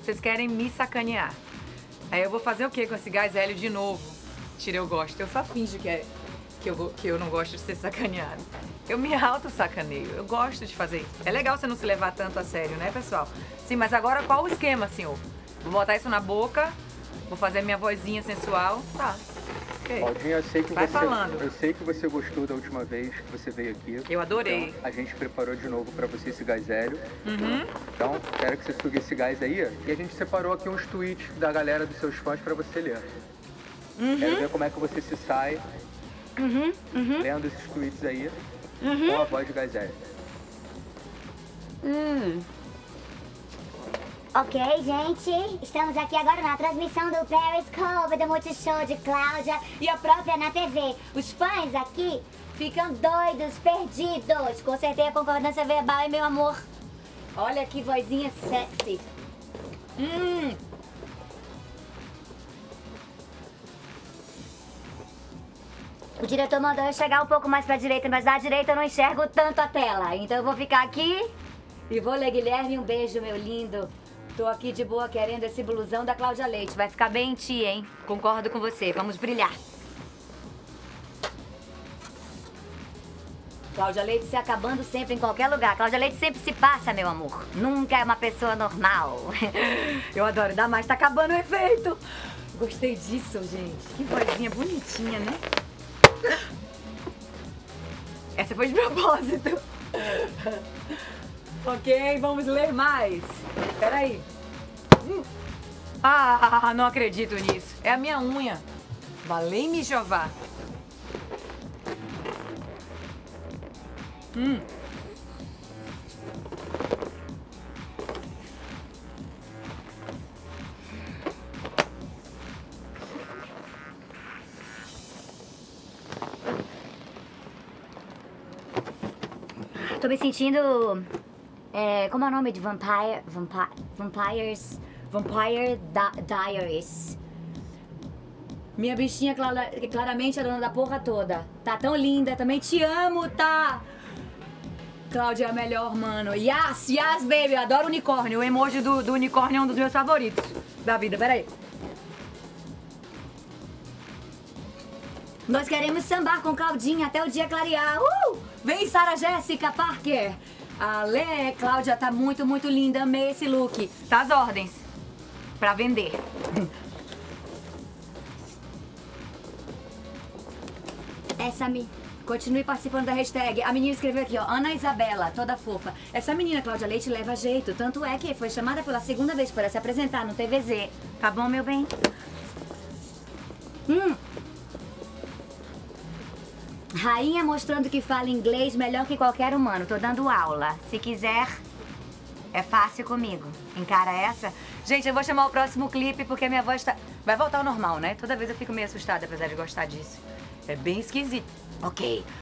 Vocês querem me sacanear. Aí eu vou fazer o quê com esse gás hélio de novo? Tira, eu gosto. Eu só finjo que eu não gosto de ser sacaneado. Eu me auto-sacaneio. Eu gosto de fazer isso. É legal você não se levar tanto a sério, né, pessoal? Sim, mas agora qual o esquema, senhor? Vou botar isso na boca, vou fazer minha vozinha sensual. Tá. Okay. Claudinha, eu sei que Vai você, falando. eu sei que você gostou da última vez que você veio aqui. Eu adorei. Então, a gente preparou de novo pra você esse gás hélio. Uhum. Então, quero que você suga esse gás aí. E a gente separou aqui uns tweets da galera dos seus fãs pra você ler. Quero ver como é que você se sai lendo esses tweets aí com a voz de gás hélio. Ok, gente, estamos aqui agora na transmissão do Periscope do Multishow de Cláudia e a própria na TV. Os fãs aqui ficam doidos, perdidos. Consertei a concordância verbal, hein, meu amor? Olha que vozinha sexy. O diretor mandou eu chegar um pouco mais pra direita, mas da direita eu não enxergo tanto a tela. Então eu vou ficar aqui e vou ler, Guilherme, um beijo, meu lindo. Tô aqui de boa querendo esse blusão da Cláudia Leite. Vai ficar bem em ti, hein? Concordo com você. Vamos brilhar. Cláudia Leite se acabando sempre em qualquer lugar. Cláudia Leite sempre se passa, meu amor. Nunca é uma pessoa normal. Eu adoro dar mais. Tá acabando o efeito. Gostei disso, gente. Que vozinha bonitinha, né? Essa foi de propósito. Ok, vamos ler mais. Peraí. Ah, não acredito nisso. É a minha unha. Valei-me, Jeová. Tô me sentindo... como é o nome de Vampire Diaries? Minha bichinha claramente é a dona da porra toda. Tá tão linda, também te amo, tá? Cláudia é a melhor, mano. Yes, baby, eu adoro unicórnio. O emoji do unicórnio é um dos meus favoritos da vida, peraí. Nós queremos sambar com Claudinha até o dia clarear. Vem, Sarah Jessica Parker. Ale, Cláudia tá muito, muito linda. Amei esse look. Tá às ordens. Pra vender. Continue participando da hashtag. A menina escreveu aqui, ó. Ana Isabela, toda fofa. Essa menina, Cláudia Leite, leva jeito. Tanto é que foi chamada pela segunda vez para se apresentar no TVZ. Tá bom, meu bem? Rainha mostrando que fala inglês melhor que qualquer humano. Tô dando aula. Se quiser, é fácil comigo. Encara essa? Gente, eu vou chamar o próximo clipe porque a minha voz tá... Vai voltar ao normal, né? Toda vez eu fico meio assustada, apesar de gostar disso. É bem esquisito. Ok,